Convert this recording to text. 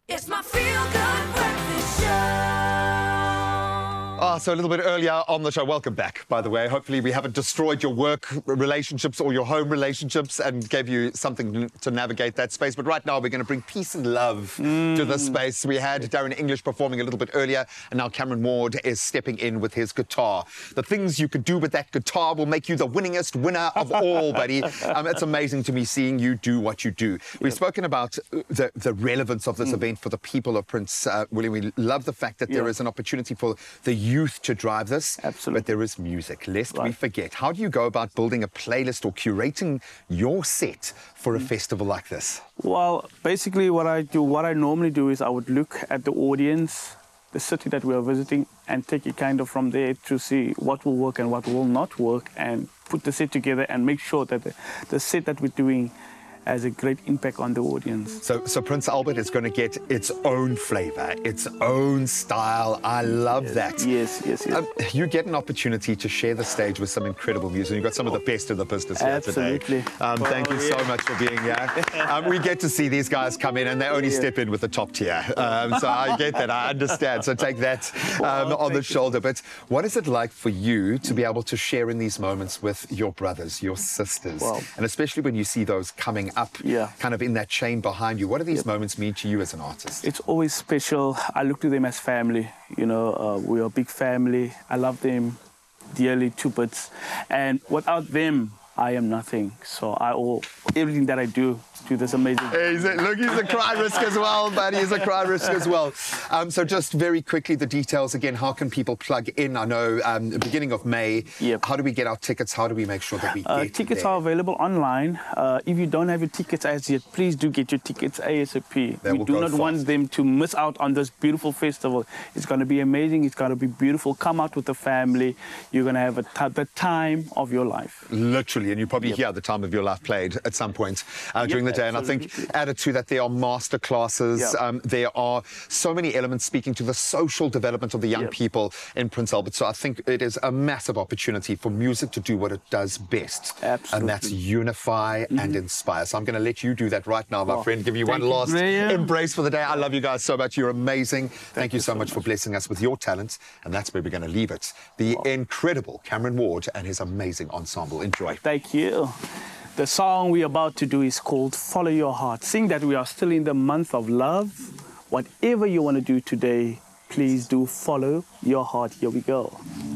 It's my feel-good breakfast show. Oh, so a little bit earlier on the show, welcome back, by the way. Hopefully we haven't destroyed your work relationships or your home relationships and gave you something to navigate that space. But right now we're going to bring peace and love to this space. We had Darren English performing a little bit earlier, and now Cameron Ward is stepping in with his guitar. The things you could do with that guitar will make you the winningest winner of all, buddy. It's amazing to me seeing you do what you do. We've spoken about the relevance of this event for the people of Prince William. We love the fact that there is an opportunity for the youth to drive this. Absolutely. But there is music, lest we forget. How do you go about building a playlist or curating your set for a festival like this? Well, basically what I normally do is I would look at the audience, the city that we are visiting, and take it kind of from there to see what will work and what will not work, and put the set together and make sure that the set that we're doing has a great impact on the audience. So Prince Albert is going to get its own flavour, its own style. I love that. Yes. You get an opportunity to share the stage with some incredible music. You've got some of the best in the business here today. Thank you so much for being here. We get to see these guys come in and they only step in with the top tier. So I get that, I understand. So take that on the shoulder. But what is it like for you to be able to share in these moments with your brothers, your sisters? And especially when you see those coming up kind of in that chain behind you. What do these moments mean to you as an artist? It's always special. I look to them as family. You know, we're a big family. I love them dearly, two bits. And without them, I am nothing. So I owe everything that I do to this amazing... Look, he's a crime risk as well, buddy. He's a crime risk as well. So just very quickly, the details again. How can people plug in? I know the beginning of May. How do we get our tickets? How do we make sure that we get tickets are available online. If you don't have your tickets as yet, please do get your tickets ASAP. We do not want them to miss out on this beautiful festival. It's going to be amazing. It's going to be beautiful. Come out with the family. You're going to have the time of your life. Literally, and you probably hear the time of your life played at some point during the day. And I think added to that, there are master classes. There are so many elements speaking to the social development of the young people in Prince Albert. So I think it is a massive opportunity for music to do what it does best. And that's unify and inspire. So I'm going to let you do that right now, my friend. Give you one last embrace for the day. I love you guys so much. You're amazing. Thank you so much for blessing us with your talents. And that's where we're going to leave it. The incredible Cameron Ward and his amazing ensemble. Enjoy. Thank you. The song we're about to do is called Follow Your Heart. Seeing that we are still in the month of love, whatever you want to do today, please do follow your heart. Here we go.